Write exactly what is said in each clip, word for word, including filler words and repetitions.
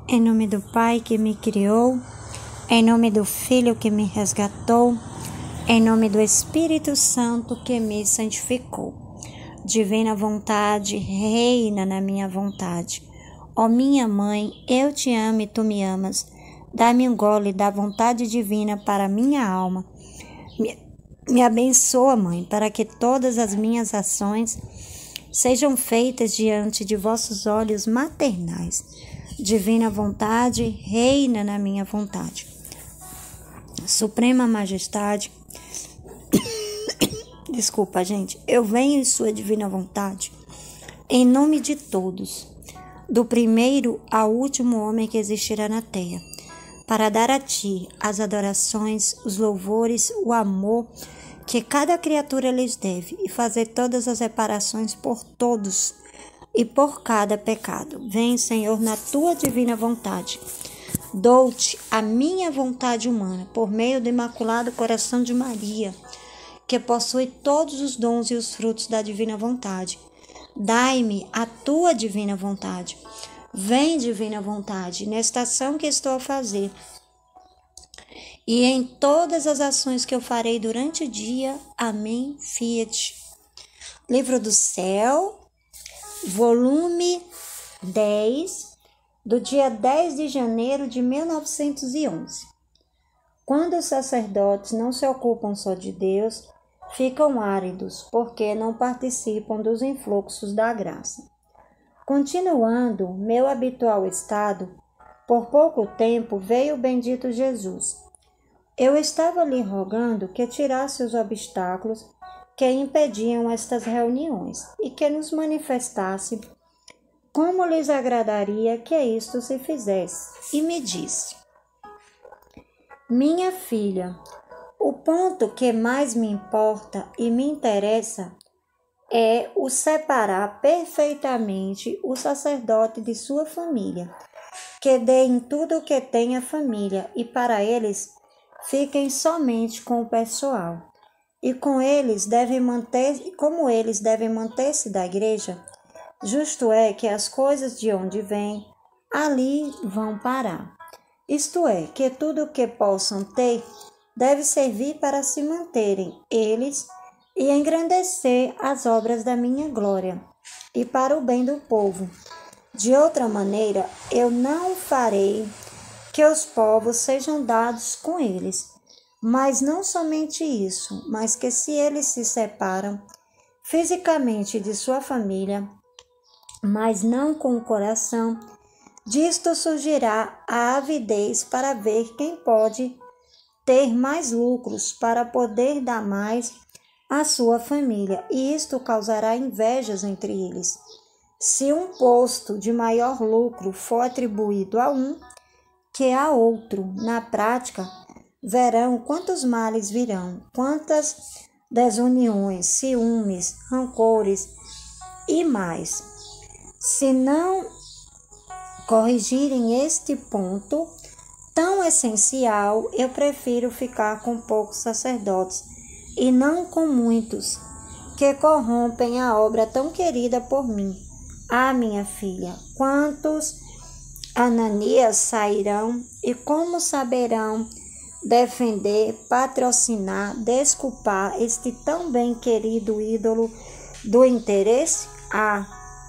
Em nome do Pai que me criou, em nome do Filho que me resgatou, em nome do Espírito Santo que me santificou. Divina vontade, reina na minha vontade. Ó minha mãe, eu te amo e tu me amas. Dá-me um gole da vontade divina para minha alma. Me, me abençoa, mãe, para que todas as minhas ações sejam feitas diante de vossos olhos maternais. Divina vontade, reina na minha vontade. Suprema majestade, desculpa, gente, eu venho em sua divina vontade, em nome de todos, do primeiro ao último homem que existirá na terra, para dar a ti as adorações, os louvores, o amor que cada criatura lhes deve e fazer todas as reparações por todos e por cada pecado. Vem, Senhor, na tua divina vontade. Dou-te a minha vontade humana por meio do Imaculado Coração de Maria, que possui todos os dons e os frutos da divina vontade. Dai-me a tua divina vontade. Vem, divina vontade, nesta ação que estou a fazer e em todas as ações que eu farei durante o dia. Amém. Fiat. Livro do Céu, volume dez, do dia dez de janeiro de mil novecentos e onze. Quando os sacerdotes não se ocupam só de Deus, ficam áridos, porque não participam dos influxos da graça. Continuando meu habitual estado, por pouco tempo veio o bendito Jesus. Eu estava lhe rogando que tirasse os obstáculos que impediam estas reuniões e que nos manifestasse como lhes agradaria que isto se fizesse. E me disse: minha filha, o ponto que mais me importa e me interessa é o separar perfeitamente o sacerdote de sua família, que deem tudo o que tem a família e para eles fiquem somente com o pessoal. E com eles devem manter, como eles devem manter-se da igreja, justo é que as coisas de onde vêm, ali vão parar. Isto é, que tudo o que possam ter deve servir para se manterem eles e engrandecer as obras da minha glória e para o bem do povo. De outra maneira, eu não farei que os povos sejam dados com eles. Mas não somente isso, mas que se eles se separam fisicamente de sua família, mas não com o coração, disto surgirá a avidez para ver quem pode ter mais lucros para poder dar mais à sua família, e isto causará invejas entre eles. Se um posto de maior lucro for atribuído a um que a outro, na prática, verão quantos males virão, quantas desuniões, ciúmes, rancores e mais. Se não corrigirem este ponto tão essencial, eu prefiro ficar com poucos sacerdotes e não com muitos, que corrompem a obra tão querida por mim. Ah, minha filha, quantos Ananias sairão e como saberão defender, patrocinar, desculpar este tão bem querido ídolo do interesse? Ah,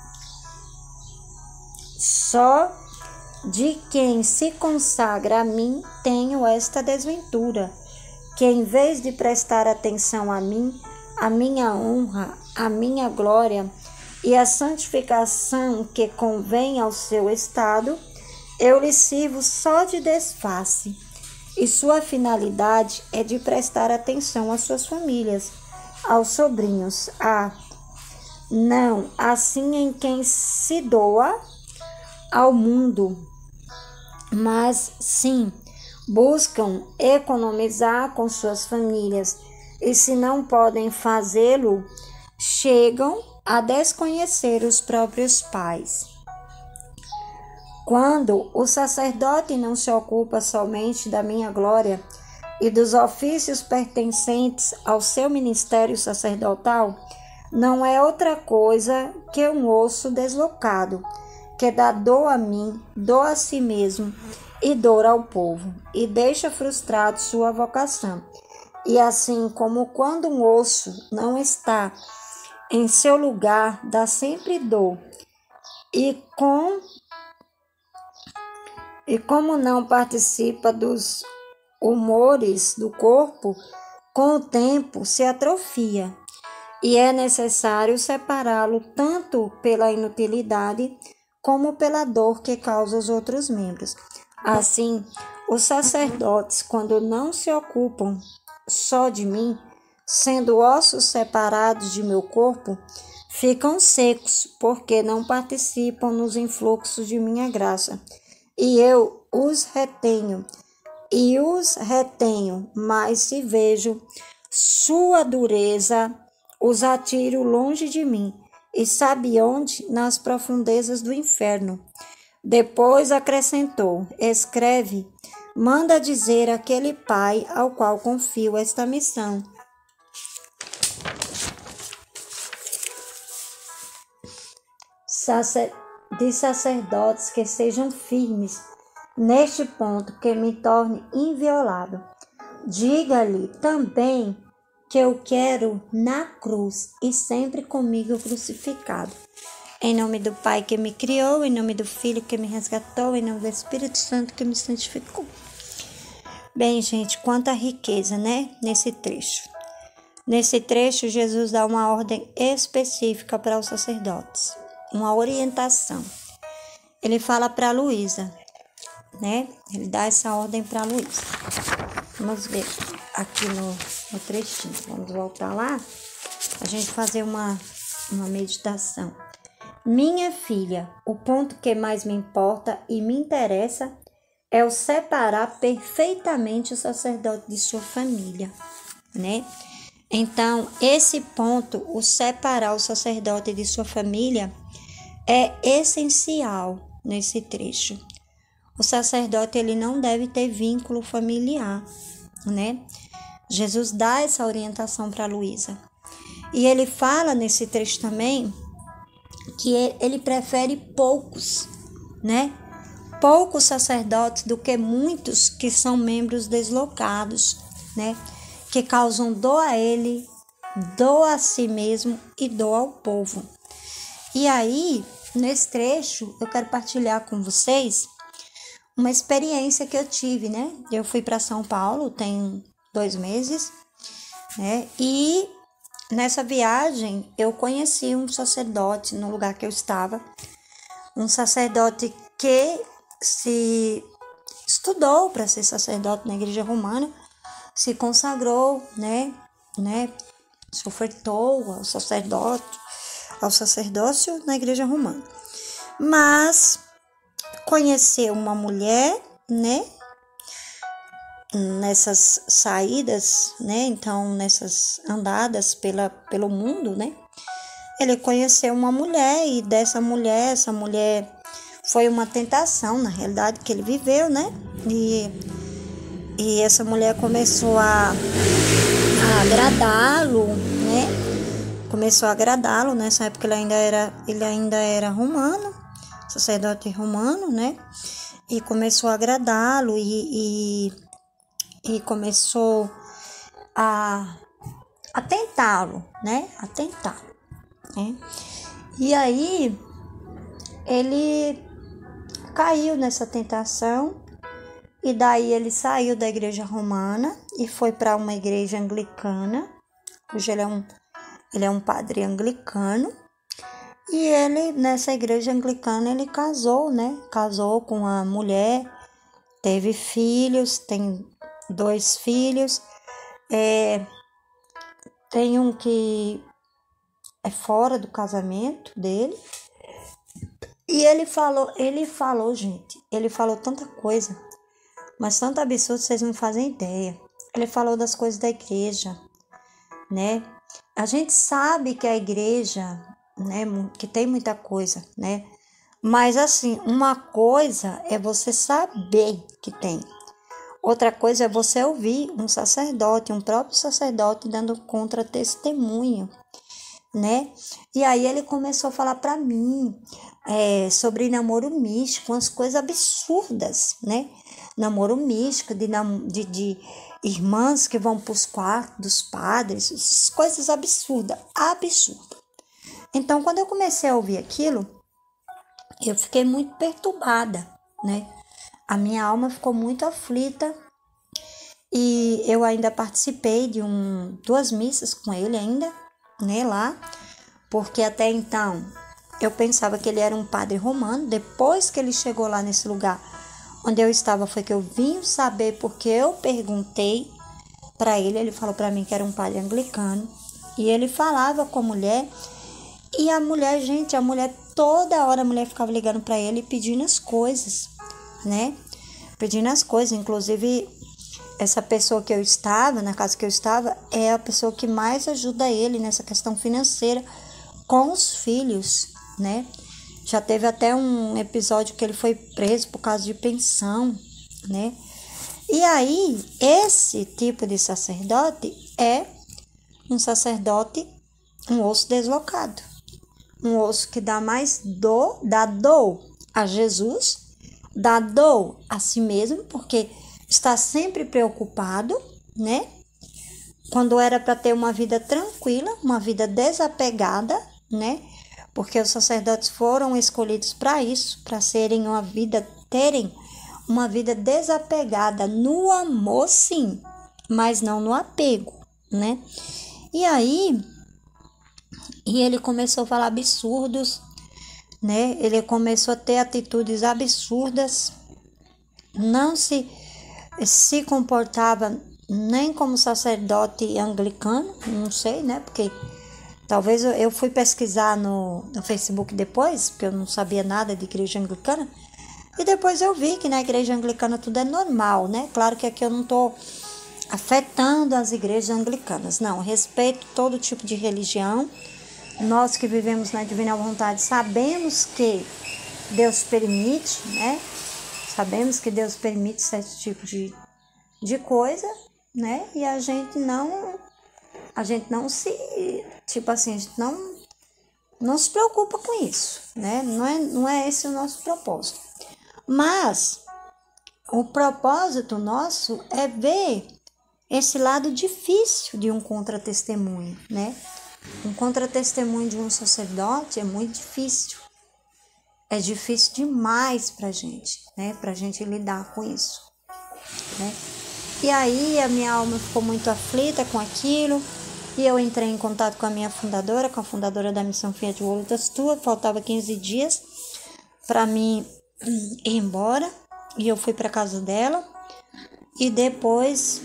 só de quem se consagra a mim tenho esta desventura, que em vez de prestar atenção a mim, a minha honra, a minha glória e a santificação que convém ao seu estado, eu lhe sirvo só de desface. E sua finalidade é de prestar atenção às suas famílias, aos sobrinhos. Ah, não, assim em quem se doa ao mundo, mas sim, buscam economizar com suas famílias, e se não podem fazê-lo, chegam a desconhecer os próprios pais. Quando o sacerdote não se ocupa somente da minha glória e dos ofícios pertencentes ao seu ministério sacerdotal, não é outra coisa que um osso deslocado, que dá dor a mim, dor a si mesmo e dor ao povo, e deixa frustrado sua vocação. E assim como quando um osso não está em seu lugar, dá sempre dor, e, com, e como não participa dos humores do corpo, com o tempo se atrofia, e é necessário separá-lo tanto pela inutilidade como pela dor que causa aos outros membros. Assim, os sacerdotes, quando não se ocupam só de mim, sendo ossos separados de meu corpo, ficam secos, porque não participam nos influxos de minha graça. E eu os retenho, e os retenho, mas se vejo sua dureza, os atiro longe de mim, e sabe onde? Nas profundezas do inferno. Depois acrescentou: escreve, manda dizer àquele pai ao qual confio esta missão. Sacer... de sacerdotes que sejam firmes neste ponto, que me torne inviolável. Diga-lhe também que eu quero na cruz e sempre comigo crucificado. Em nome do Pai que me criou, em nome do Filho que me resgatou, em nome do Espírito Santo que me santificou. Bem, gente, quanta riqueza, né? Nesse trecho. Nesse trecho, Jesus dá uma ordem específica para os sacerdotes, uma orientação. Ele fala para Luísa, né? Ele dá essa ordem para Luísa. Vamos ver aqui no, no trechinho. Vamos voltar lá, a gente fazer uma, uma meditação. Minha filha, o ponto que mais me importa e me interessa é o separar perfeitamente o sacerdote de sua família, né? Então, esse ponto, o separar o sacerdote de sua família, é essencial nesse trecho. O sacerdote, ele não deve ter vínculo familiar, né? Jesus dá essa orientação para Luísa. E ele fala nesse trecho também que ele prefere poucos, né? Poucos sacerdotes do que muitos que são membros deslocados, né? Que causam dor a ele, dor a si mesmo e dor ao povo. E aí, nesse trecho, eu quero partilhar com vocês uma experiência que eu tive, né? Eu fui para São Paulo tem dois meses, né? E nessa viagem eu conheci um sacerdote no lugar que eu estava, um sacerdote que se estudou para ser sacerdote na Igreja Romana, se consagrou, né? né? Se ofertou ao sacerdote, ao sacerdócio na Igreja Romana. Mas conheceu uma mulher, né? Nessas saídas, né? Então, nessas andadas pela, pelo mundo, né? Ele conheceu uma mulher e dessa mulher, essa mulher foi uma tentação, na realidade, que ele viveu, né? E, e essa mulher começou a, a agradá-lo, né? Começou a agradá-lo, nessa época ele ainda era, ele ainda era romano, sacerdote romano, né? E começou a agradá-lo e, e, e começou a, a tentá-lo, né? A tentar, né? E aí ele caiu nessa tentação e daí ele saiu da igreja romana e foi para uma igreja anglicana. Hoje ele é um, ele é um padre anglicano. E ele, nessa igreja anglicana, ele casou, né? Casou com uma mulher, teve filhos, tem dois filhos. É, tem um que é fora do casamento dele. E ele falou, ele falou, gente, ele falou tanta coisa, mas tanto absurdo, vocês não fazem ideia. Ele falou das coisas da igreja, né? A gente sabe que a igreja, né, que tem muita coisa, né? Mas assim, uma coisa é você saber que tem. Outra coisa é você ouvir um sacerdote, um próprio sacerdote dando contra-testemunho, né? E aí ele começou a falar para mim é, sobre namoro místico, umas coisas absurdas, né? Namoro místico, de, de, de irmãs que vão para os quartos dos padres, coisas absurdas, absurdas. Então, quando eu comecei a ouvir aquilo, eu fiquei muito perturbada, né? A minha alma ficou muito aflita e eu ainda participei de um, duas missas com ele ainda, né, lá, porque até então eu pensava que ele era um padre romano. Depois que ele chegou lá nesse lugar onde eu estava, foi que eu vim saber, porque eu perguntei para ele, ele falou para mim que era um padre anglicano, e ele falava com a mulher, e a mulher, gente, a mulher, toda hora a mulher ficava ligando para ele pedindo as coisas, né, pedindo as coisas. Inclusive, essa pessoa que eu estava, na casa que eu estava, é a pessoa que mais ajuda ele nessa questão financeira com os filhos, né? Já teve até um episódio que ele foi preso por causa de pensão, né? E aí, esse tipo de sacerdote é um sacerdote, um osso deslocado. Um osso que dá mais dor, dá dor a Jesus, dá dor a si mesmo, porque está sempre preocupado, né? Quando era para ter uma vida tranquila, uma vida desapegada, né? Porque os sacerdotes foram escolhidos para isso, para serem uma vida, terem uma vida desapegada no amor, sim, mas não no apego, né? E aí, e ele começou a falar absurdos, né? Ele começou a ter atitudes absurdas, não se se comportava nem como sacerdote anglicano, não sei, né? Porque talvez eu, eu fui pesquisar no, no Facebook depois, porque eu não sabia nada de igreja anglicana, e depois eu vi que na igreja anglicana tudo é normal, né? Claro que aqui eu não tô afetando as igrejas anglicanas, não, respeito todo tipo de religião. Nós que vivemos na divina vontade sabemos que Deus permite, né? Sabemos que Deus permite certo tipo de, de coisa, né? E a gente não, a gente não se, tipo assim, a gente não, não se preocupa com isso, né? Não é, não é esse o nosso propósito. Mas o propósito nosso é ver esse lado difícil de um contra-testemunho, né? Um contra-testemunho de um sacerdote é muito difícil. É difícil demais pra gente, né? Pra gente lidar com isso, né? E aí a minha alma ficou muito aflita com aquilo. E eu entrei em contato com a minha fundadora, com a fundadora da Missão Fiat Volutas Tua. Faltava quinze dias pra mim ir embora. E eu fui pra casa dela. E depois...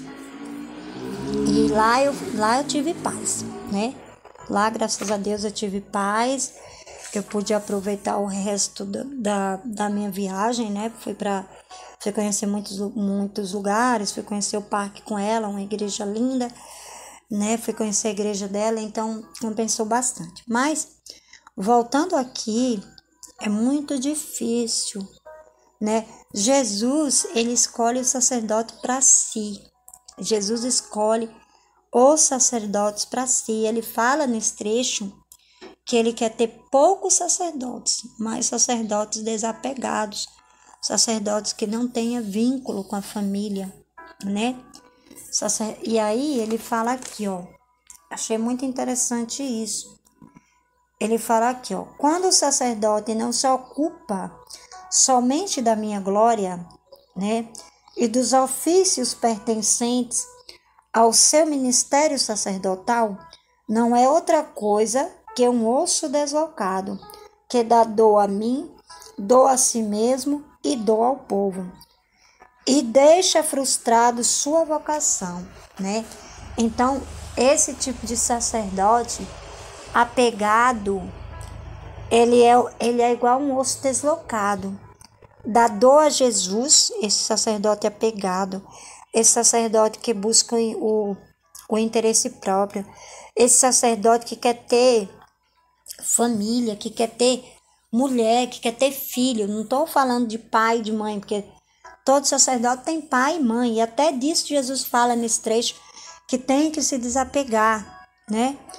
E lá eu, lá eu tive paz, né? Lá, graças a Deus, eu tive paz. Eu pude aproveitar o resto da, da, da minha viagem, né? Fui para fui conhecer muitos, muitos lugares, fui conhecer o parque com ela, uma igreja linda, né? Fui conhecer a igreja dela, então compensou bastante. Mas, voltando aqui, é muito difícil, né? Jesus, ele escolhe o sacerdote para si. Jesus escolhe os sacerdotes para si. Ele fala nesse trecho que ele quer ter poucos sacerdotes, mas sacerdotes desapegados, sacerdotes que não tenham vínculo com a família, né? E aí ele fala aqui, ó, achei muito interessante isso. Ele fala aqui, ó, quando o sacerdote não se ocupa somente da minha glória, né, e dos ofícios pertencentes ao seu ministério sacerdotal, não é outra coisa que um osso deslocado, que dá dor a mim, dor a si mesmo e dor ao povo, e deixa frustrado sua vocação, né? Então, esse tipo de sacerdote apegado, ele é, ele é igual um osso deslocado, dá dor a Jesus, esse sacerdote apegado, esse sacerdote que busca o, o interesse próprio, esse sacerdote que quer ter família, que quer ter mulher, que quer ter filho. Não estou falando de pai e de mãe, porque todo sacerdote tem pai e mãe, e até disso Jesus fala nesse trecho, que tem que se desapegar, né?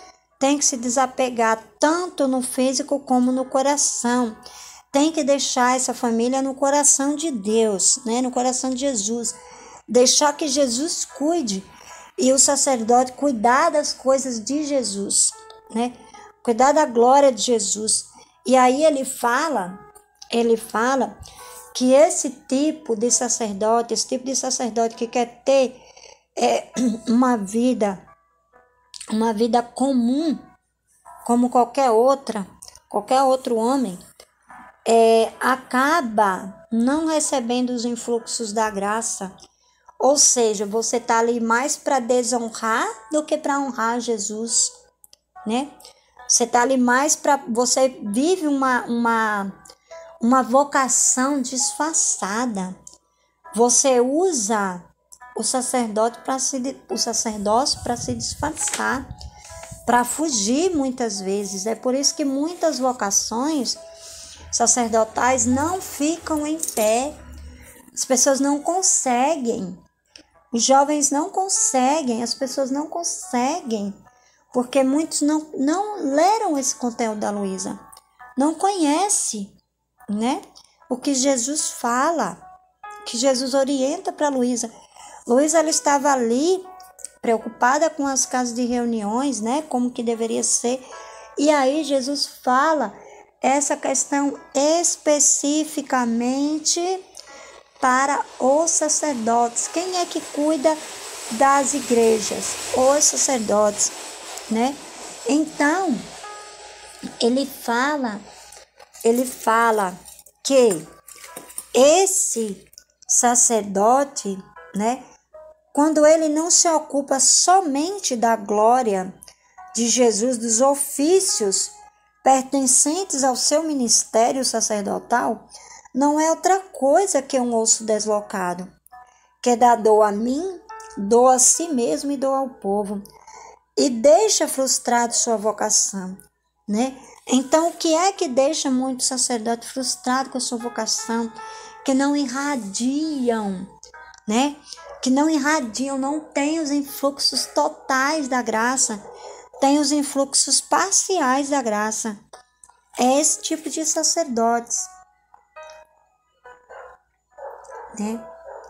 tem que se desapegar tanto no físico como no coração. Tem que deixar essa família no coração de Deus, né? No coração de Jesus. Deixar que Jesus cuide e o sacerdote cuidar das coisas de Jesus, né? Cuidar da glória de Jesus. E aí ele fala, ele fala que esse tipo de sacerdote, esse tipo de sacerdote que quer ter é, uma vida, uma vida comum, como qualquer outra, qualquer outro homem, é, acaba não recebendo os influxos da graça. Ou seja, você está ali mais para desonrar do que para honrar Jesus, né? Você está ali mais para... Você vive uma, uma, uma vocação disfarçada. Você usa o sacerdote para se, o sacerdócio para se disfarçar, para fugir muitas vezes. É por isso que muitas vocações sacerdotais não ficam em pé. As pessoas não conseguem. Os jovens não conseguem, as pessoas não conseguem, porque muitos não, não leram esse conteúdo da Luísa, não conhecem, né? O que Jesus fala, que Jesus orienta para Luísa. Luísa, ela estava ali preocupada com as casas de reuniões, né? Como que deveria ser. E aí Jesus fala essa questão especificamente para os sacerdotes. Quem é que cuida das igrejas? Os sacerdotes, né? Então, ele fala, ele fala que esse sacerdote, né, quando ele não se ocupa somente da glória de Jesus, dos ofícios pertencentes ao seu ministério sacerdotal, não é outra coisa que um osso deslocado, que dá dor a mim, dor a si mesmo e dor ao povo, e deixa frustrado sua vocação, né? Então, o que é que deixa muito sacerdote frustrado com a sua vocação? Que não irradiam, né? Que não irradiam, não tem os influxos totais da graça, tem os influxos parciais da graça. É esse tipo de sacerdotes, né?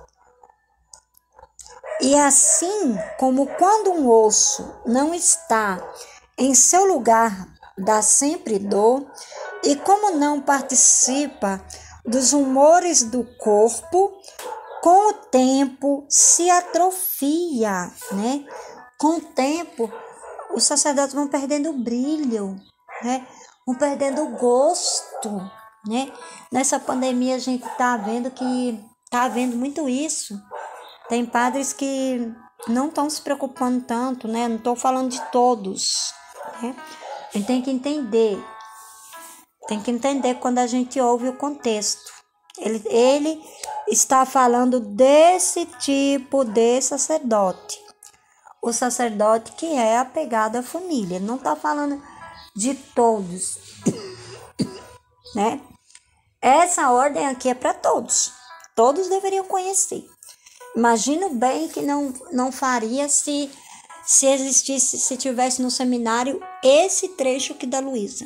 E assim como quando um osso não está em seu lugar, dá sempre dor, e como não participa dos humores do corpo, com o tempo se atrofia, né? Com o tempo, os sacerdotes vão perdendo o brilho, né? Vão perdendo o gosto, né? Nessa pandemia a gente tá vendo que tá vendo muito isso. Tem padres que não estão se preocupando tanto, né? Não estou falando de todos, né? A gente tem que entender, tem que entender quando a gente ouve o contexto. Ele, ele está falando desse tipo de sacerdote. O sacerdote que é apegado à família. Ele não está falando de todos, né? Essa ordem aqui é para todos. Todos deveriam conhecer. Imagino bem que não, não faria se, se existisse, se tivesse no seminário esse trecho aqui da Luísa.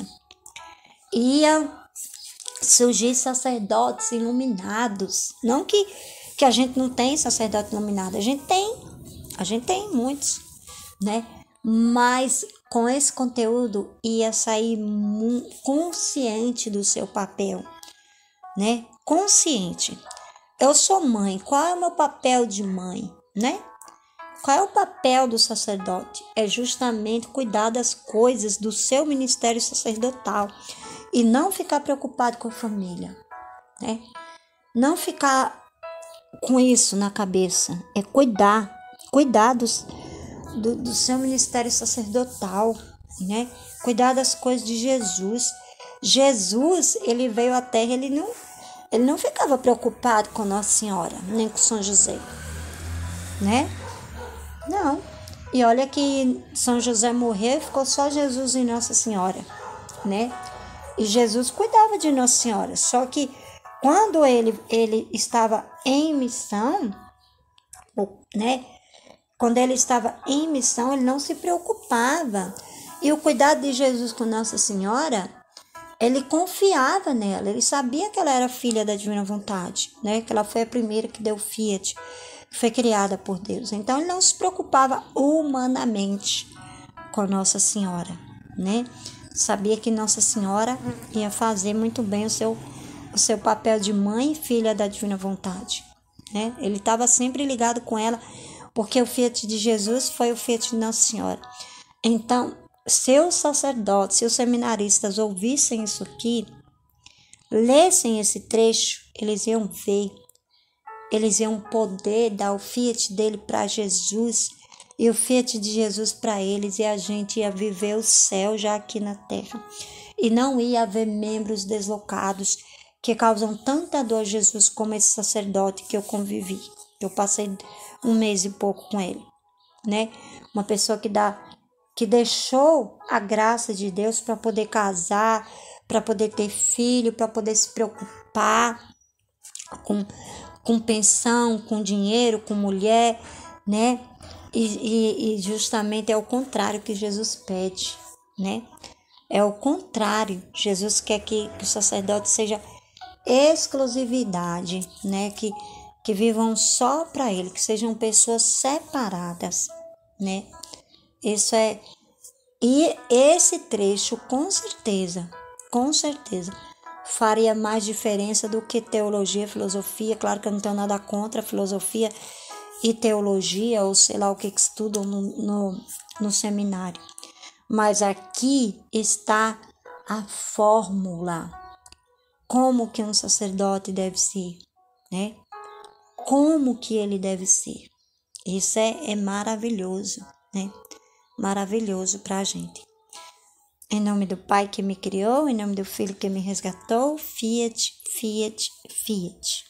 Ia surgir sacerdotes iluminados. Não que, que a gente não tem sacerdote iluminado, a gente tem, a gente tem muitos, né? Mas com esse conteúdo ia sair consciente do seu papel, né? Consciente. Eu sou mãe, qual é o meu papel de mãe, né? Qual é o papel do sacerdote? É justamente cuidar das coisas do seu ministério sacerdotal e não ficar preocupado com a família, né? Não ficar com isso na cabeça, é cuidar, cuidar dos, do, do seu ministério sacerdotal, né? Cuidar das coisas de Jesus. Jesus, ele veio à terra, ele não... Ele não ficava preocupado com Nossa Senhora, nem com São José, né? Não. E olha que São José morreu e ficou só Jesus e Nossa Senhora, né? E Jesus cuidava de Nossa Senhora. Só que quando ele, ele estava em missão, né? Quando ele estava em missão, ele não se preocupava E o cuidado de Jesus com Nossa Senhora, ele confiava nela, ele sabia que ela era filha da divina vontade, né? Que ela foi a primeira que deu fiat, que foi criada por Deus. Então ele não se preocupava humanamente com Nossa Senhora, né? Sabia que Nossa Senhora ia fazer muito bem o seu, o seu papel de mãe e filha da divina vontade, né? Ele estava sempre ligado com ela, porque o fiat de Jesus foi o fiat de Nossa Senhora. Então, se os sacerdotes, se os seminaristas ouvissem isso aqui, lessem esse trecho, eles iam ver, eles iam poder dar o fiat dele para Jesus e o fiat de Jesus para eles, e a gente ia viver o céu já aqui na terra. E não ia haver membros deslocados que causam tanta dor a Jesus como esse sacerdote que eu convivi. Eu passei um mês e pouco com ele, né? Uma pessoa que dá que deixou a graça de Deus para poder casar, para poder ter filho, para poder se preocupar com, com pensão, com dinheiro, com mulher, né? E, e, e justamente é o contrário que Jesus pede, né? É o contrário. Jesus quer que, que o sacerdote seja exclusividade, né? Que, que vivam só para ele, que sejam pessoas separadas, né? Isso é, e esse trecho com certeza, com certeza, faria mais diferença do que teologia, filosofia. Claro que eu não tenho nada contra filosofia e teologia, ou sei lá o que que estudam no, no, no seminário. Mas aqui está a fórmula, como que um sacerdote deve ser, né? Como que ele deve ser. Isso é, é maravilhoso, né? Maravilhoso para a gente. Em nome do Pai que me criou, em nome do Filho que me resgatou, fiat, fiat, fiat.